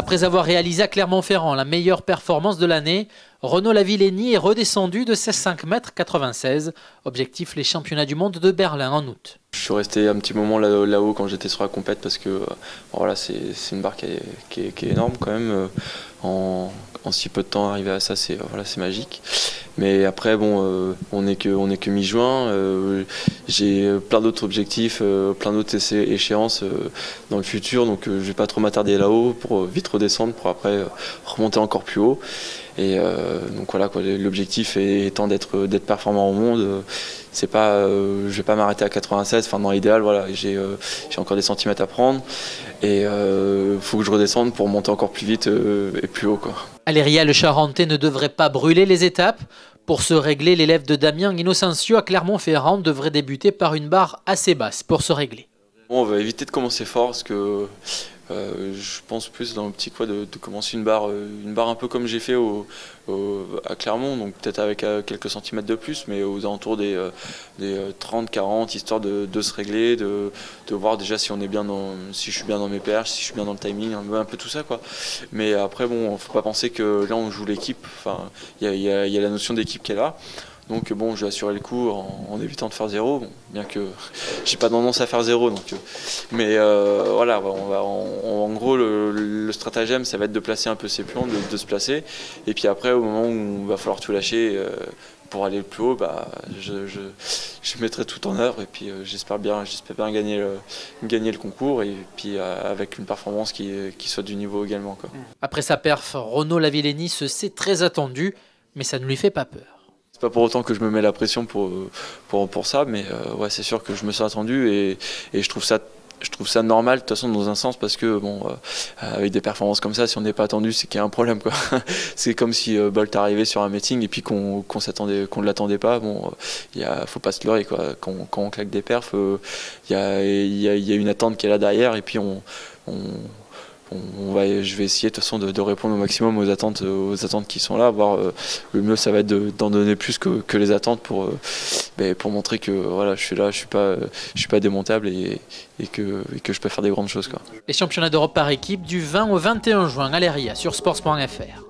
Après avoir réalisé à Clermont-Ferrand la meilleure performance de l'année, Renaud Lavillenie est redescendu de ses 5,96 m. Objectif les championnats du monde de Berlin en août. Je suis resté un petit moment là-haut quand j'étais sur la compète parce que voilà, c'est une barre qui est énorme quand même. En si peu de temps arriver à ça, c'est magique. Mais après bon, on n'est que mi-juin. J'ai plein d'autres objectifs, plein d'autres échéances dans le futur, donc je vais pas trop m'attarder là-haut pour vite redescendre pour après remonter encore plus haut. Et donc voilà quoi, l'objectif étant d'être performant au monde. C'est pas, je vais pas m'arrêter à 96. Enfin dans l'idéal, voilà, j'ai encore des centimètres à prendre et faut que je redescende pour monter encore plus vite et plus haut quoi. Aléria le Charentais ne devrait pas brûler les étapes. Pour se régler, l'élève de Damien Inocencio à Clermont-Ferrand devrait débuter par une barre assez basse pour se régler. Bon, on va éviter de commencer fort parce que je pense plus dans l'optique de commencer une barre un peu comme j'ai fait à Clermont, donc peut-être avec quelques centimètres de plus, mais aux alentours des 30-40, histoire de se régler, de voir déjà si on est bien si je suis bien dans mes perches, si je suis bien dans le timing, un peu tout ça quoi. Mais après bon, faut pas penser que là on joue l'équipe, enfin il y a la notion d'équipe qui est là. Donc bon, je vais assurer le coup en évitant de faire 0, bon, bien que j'ai pas tendance à faire 0. Donc, mais voilà, en gros le stratagème ça va être de placer un peu ses pions, de se placer. Et puis après au moment où il va falloir tout lâcher pour aller le plus haut, bah, je mettrai tout en œuvre et puis j'espère bien gagner le concours et puis avec une performance qui soit du niveau également quoi. Après sa perf, Renaud Lavillenie se sait très attendu, mais ça ne lui fait pas peur. C'est pas pour autant que je me mets la pression pour ça, mais ouais, c'est sûr que je me sens attendu et je trouve ça normal de toute façon dans un sens parce que bon, avec des performances comme ça, si on n'est pas attendu, c'est qu'il y a un problème quoi. C'est comme si Bolt arrivait sur un meeting et puis qu'on ne l'attendait pas. Bon, faut pas se leurrer quoi. Quand on claque des perfs, il y a une attente qui est là derrière et puis je vais essayer de toute façon de répondre au maximum aux attentes qui sont là. Voire le mieux ça va être d'en donner plus que les attentes pour montrer que voilà, je suis là, je suis pas démontable et que je peux faire des grandes choses quoi. Les championnats d'Europe par équipe du 20 au 21 juin à Leiria sur sports.fr.